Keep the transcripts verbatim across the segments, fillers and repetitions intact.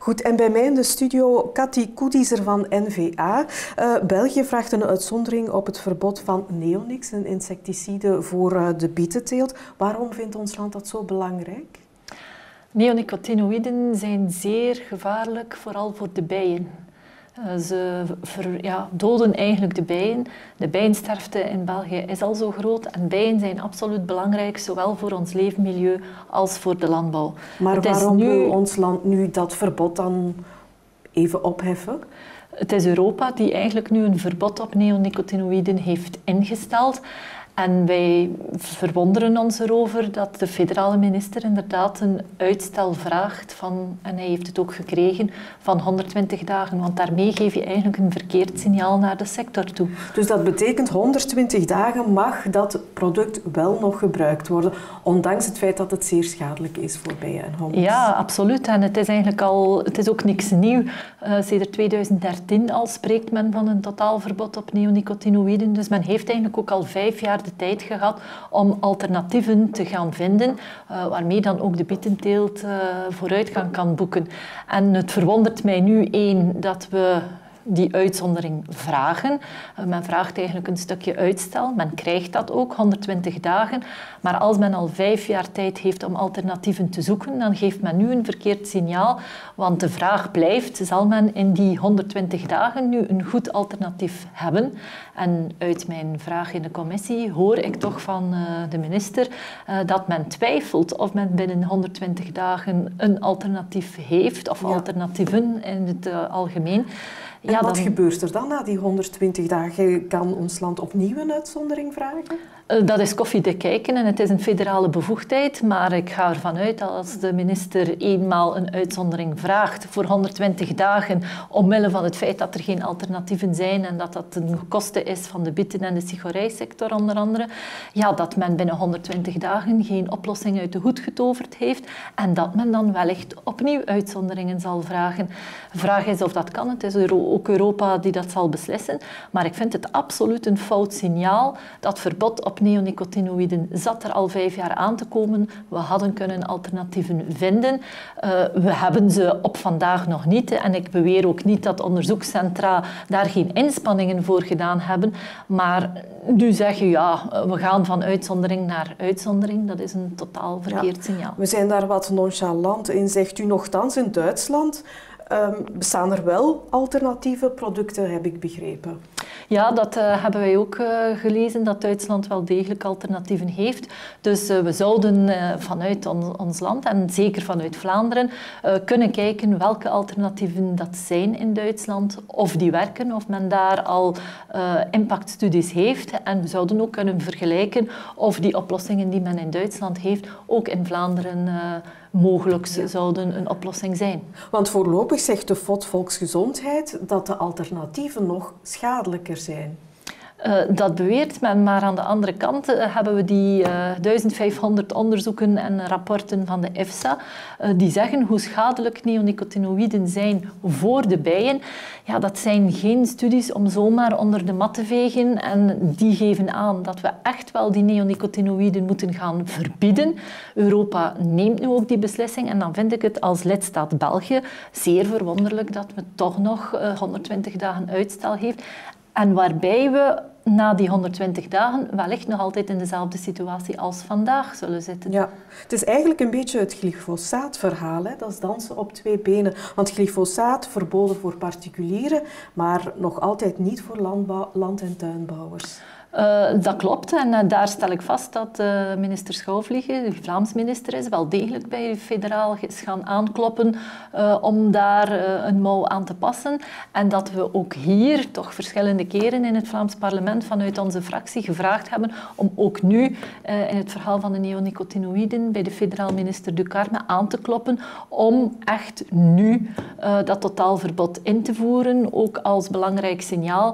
Goed, en bij mij in de studio Cathy Koediezer van N V A. Uh, België vraagt een uitzondering op het verbod van neonics, een insecticide voor uh, de bietenteelt. Waarom vindt ons land dat zo belangrijk? Neonicotinoïden zijn zeer gevaarlijk, vooral voor de bijen. Uh, ze ver, ja, doden eigenlijk de bijen. De bijensterfte in België is al zo groot en bijen zijn absoluut belangrijk, zowel voor ons leefmilieu als voor de landbouw. Maar het waarom is nu... wil ons land nu dat verbod dan even opheffen? Het is Europa die eigenlijk nu een verbod op neonicotinoïden heeft ingesteld. En wij verwonderen ons erover dat de federale minister inderdaad een uitstel vraagt van, en hij heeft het ook gekregen, van honderdtwintig dagen. Want daarmee geef je eigenlijk een verkeerd signaal naar de sector toe. Dus dat betekent honderdtwintig dagen mag dat product wel nog gebruikt worden, ondanks het feit dat het zeer schadelijk is voor bijen en hommels. Ja, absoluut. En het is eigenlijk al, het is ook niks nieuw. Uh, sinds tweeduizend dertien al spreekt men van een totaalverbod op neonicotinoïden. Dus men heeft eigenlijk ook al vijf jaar de tijd gehad om alternatieven te gaan vinden, uh, waarmee dan ook de bietenteelt uh, vooruitgang kan boeken. En het verwondert mij nu één dat we die uitzondering vragen. Uh, men vraagt eigenlijk een stukje uitstel. Men krijgt dat ook, honderdtwintig dagen. Maar als men al vijf jaar tijd heeft om alternatieven te zoeken, dan geeft men nu een verkeerd signaal. Want de vraag blijft, zal men in die honderdtwintig dagen nu een goed alternatief hebben? En uit mijn vraag in de commissie hoor ik toch van uh, de minister uh, dat men twijfelt of men binnen honderdtwintig dagen een alternatief heeft, of ja. alternatieven in het uh, algemeen. En ja, wat dan... gebeurt er dan na die honderdtwintig dagen? Kan ons land opnieuw een uitzondering vragen? Uh, dat is koffiedik kijken en het is een federale bevoegdheid, maar ik ga ervan uit dat als de minister eenmaal een uitzondering vraagt voor honderdtwintig dagen, omwille van het feit dat er geen alternatieven zijn en dat dat een koste is van de bieten- en de sigarijsector onder andere, ja, dat men binnen honderdtwintig dagen geen oplossing uit de hoed getoverd heeft en dat men dan wellicht opnieuw uitzonderingen zal vragen. De vraag is of dat kan. Het is ook Europa die dat zal beslissen, maar ik vind het absoluut een fout signaal. Dat verbod op neonicotinoïden zat er al vijf jaar aan te komen. We hadden kunnen alternatieven vinden. Uh, we hebben ze op vandaag nog niet. En ik beweer ook niet dat onderzoekscentra daar geen inspanningen voor gedaan hebben. Maar nu zeg je, ja, we gaan van uitzondering naar uitzondering. Dat is een totaal verkeerd ja, signaal. We zijn daar wat nonchalant in, zegt u. Nochtans, in Duitsland um, bestaan er wel alternatieve producten, heb ik begrepen. Ja, dat uh, hebben wij ook uh, gelezen, dat Duitsland wel degelijk alternatieven heeft. Dus uh, we zouden uh, vanuit on, ons land, en zeker vanuit Vlaanderen, uh, kunnen kijken welke alternatieven dat zijn in Duitsland, of die werken, of men daar al uh, impactstudies heeft. En we zouden ook kunnen vergelijken of die oplossingen die men in Duitsland heeft, ook in Vlaanderen uh, mogelijk ja. zouden een oplossing zijn. Want voorlopig zegt de F O D Volksgezondheid dat de alternatieven nog schadelijker zijn. Uh, dat beweert men, maar aan de andere kant uh, hebben we die uh, duizend vijfhonderd onderzoeken en rapporten van de EFSA uh, die zeggen hoe schadelijk neonicotinoïden zijn voor de bijen. Ja, dat zijn geen studies om zomaar onder de mat te vegen en die geven aan dat we echt wel die neonicotinoïden moeten gaan verbieden. Europa neemt nu ook die beslissing en dan vind ik het als lidstaat België zeer verwonderlijk dat we toch nog uh, honderdtwintig dagen uitstel heeft. En waarbij we na die honderdtwintig dagen wellicht nog altijd in dezelfde situatie als vandaag zullen zitten. Ja, het is eigenlijk een beetje het glyfosaatverhaal, hè? Dat is dansen op twee benen. Want glyfosaat verboden voor particulieren, maar nog altijd niet voor landbouw, land- en tuinbouwers. Uh, dat klopt en uh, daar stel ik vast dat uh, minister Schouwvliegen, de Vlaams minister is, wel degelijk bij federaal is gaan aankloppen uh, om daar uh, een mouw aan te passen. En dat we ook hier toch verschillende keren in het Vlaams parlement vanuit onze fractie gevraagd hebben om ook nu uh, in het verhaal van de neonicotinoïden bij de federaal minister Ducarme aan te kloppen om echt nu uh, dat totaalverbod in te voeren, ook als belangrijk signaal.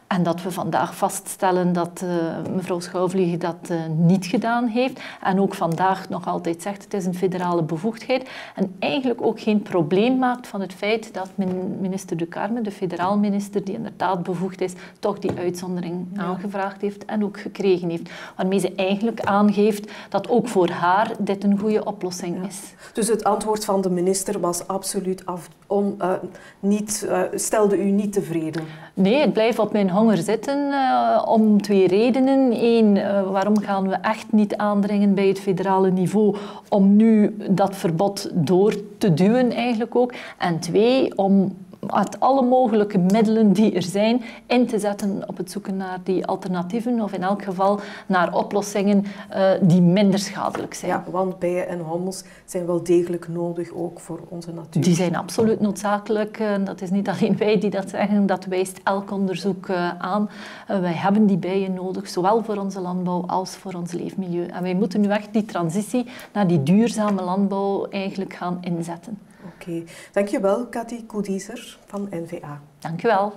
En dat we vandaag vaststellen dat uh, mevrouw Schouwvliegen dat uh, niet gedaan heeft. En ook vandaag nog altijd zegt het is een federale bevoegdheid. En eigenlijk ook geen probleem maakt van het feit dat minister De Carme, de federaal minister die inderdaad bevoegd is, toch die uitzondering ja. aangevraagd heeft en ook gekregen heeft. Waarmee ze eigenlijk aangeeft dat ook voor haar dit een goede oplossing ja. is. Dus het antwoord van de minister was absoluut af, on, uh, niet, uh, stelde u niet tevreden? Nee, het blijft op mijn honger zitten uh, om twee redenen. Eén, uh, waarom gaan we echt niet aandringen bij het federale niveau om nu dat verbod door te duwen eigenlijk ook. En twee, om met alle mogelijke middelen die er zijn in te zetten op het zoeken naar die alternatieven of in elk geval naar oplossingen uh, die minder schadelijk zijn. Ja, want bijen en hommels zijn wel degelijk nodig ook voor onze natuur. Die zijn absoluut noodzakelijk. Uh, dat is niet alleen wij die dat zeggen, dat wijst elk onderzoek uh, aan. Uh, wij hebben die bijen nodig, zowel voor onze landbouw als voor ons leefmilieu. En wij moeten nu echt die transitie naar die duurzame landbouw eigenlijk gaan inzetten. Oké, okay. Dankjewel Cathy Koediezer van N V A. Dankjewel.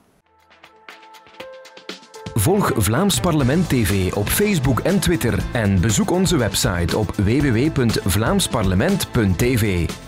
Volg Vlaams Parlement T V op Facebook en Twitter en bezoek onze website op w w w punt vlaams parlement punt t v.